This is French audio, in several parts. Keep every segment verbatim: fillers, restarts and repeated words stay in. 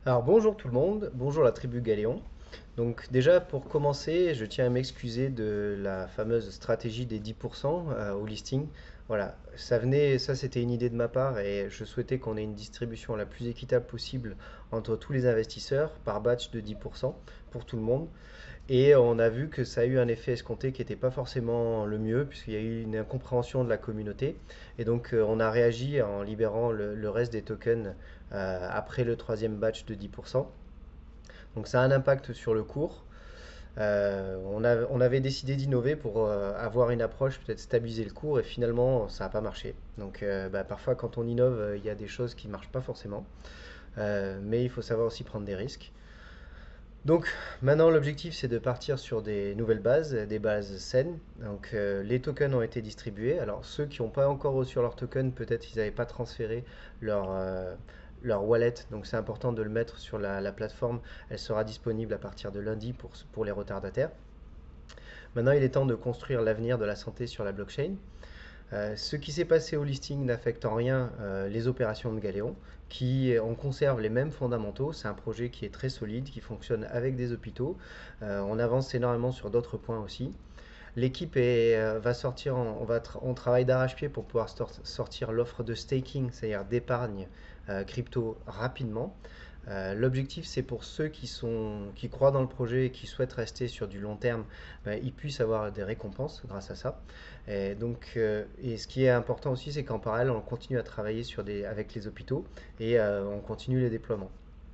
Alors bonjour tout le monde, bonjour la tribu Galéon. Donc déjà pour commencer, je tiens à m'excuser de la fameuse stratégie des dix pour cent euh, au listing. Voilà, ça venait, ça c'était une idée de ma part et je souhaitais qu'on ait une distribution la plus équitable possible entre tous les investisseurs par batch de dix pour cent pour tout le monde. Et on a vu que ça a eu un effet escompté qui n'était pas forcément le mieux, puisqu'il y a eu une incompréhension de la communauté. Et donc euh, on a réagi en libérant le, le reste des tokens euh, après le troisième batch de dix pour cent. Donc ça a un impact sur le cours. Euh, on, a- on avait décidé d'innover pour euh, avoir une approche, peut-être stabiliser le cours, et finalement ça n'a pas marché. Donc euh, bah, parfois quand on innove, euh, il y a des choses qui ne marchent pas forcément. Euh, mais il faut savoir aussi prendre des risques. Donc maintenant l'objectif c'est de partir sur des nouvelles bases, des bases saines. Donc euh, les tokens ont été distribués. Alors ceux qui n'ont pas encore reçu leur token, peut-être ils n'avaient pas transféré leur, euh, leur wallet. Donc c'est important de le mettre sur la, la plateforme. Elle sera disponible à partir de lundi pour, pour les retardataires. Maintenant il est temps de construire l'avenir de la santé sur la blockchain. Euh, ce qui s'est passé au listing n'affecte en rien euh, les opérations de Galéon, qui on conserve les mêmes fondamentaux. C'est un projet qui est très solide, qui fonctionne avec des hôpitaux. Euh, on avance énormément sur d'autres points aussi. L'équipe est, euh, va sortir, en- on, va tra- on travaille d'arrache-pied pour pouvoir stor- sortir l'offre de staking, c'est-à-dire d'épargne euh, crypto rapidement. Euh, L'objectif, c'est pour ceux qui, sont, qui croient dans le projet et qui souhaitent rester sur du long terme, ben, ils puissent avoir des récompenses grâce à ça. Et, donc, euh, et ce qui est important aussi, c'est qu'en parallèle, on continue à travailler sur des, avec les hôpitaux et euh, on continue les déploiements.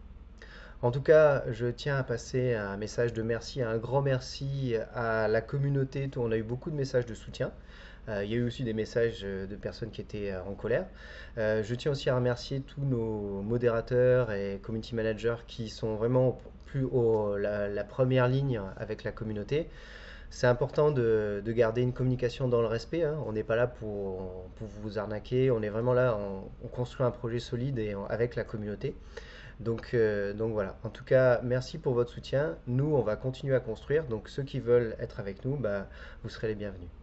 En tout cas, je tiens à passer un message de merci, un grand merci à la communauté. On a eu beaucoup de messages de soutien. Euh, il y a eu aussi des messages euh, de personnes qui étaient euh, en colère. Euh, je tiens aussi à remercier tous nos modérateurs et community managers qui sont vraiment plus au, la, la première ligne avec la communauté. C'est important de, de garder une communication dans le respect, hein. On n'est pas là pour, pour vous arnaquer. On est vraiment là, on, on construit un projet solide et en- avec la communauté. Donc, euh, donc voilà. En tout cas, merci pour votre soutien. Nous, on va continuer à construire. Donc ceux qui veulent être avec nous, bah, vous serez les bienvenus.